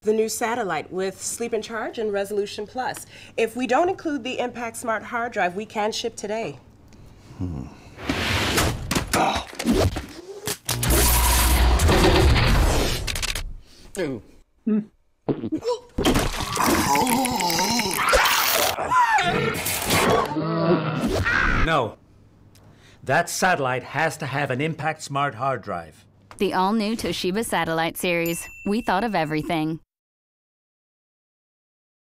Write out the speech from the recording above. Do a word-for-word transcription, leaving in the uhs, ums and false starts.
The new satellite with Sleep and Charge and Resolution Plus. If we don't include the Impact Smart hard drive, we can ship today. Hmm. Oh. Ooh. Hmm. No. That satellite has to have an Impact Smart hard drive. The all-new Toshiba Satellite series. We thought of everything.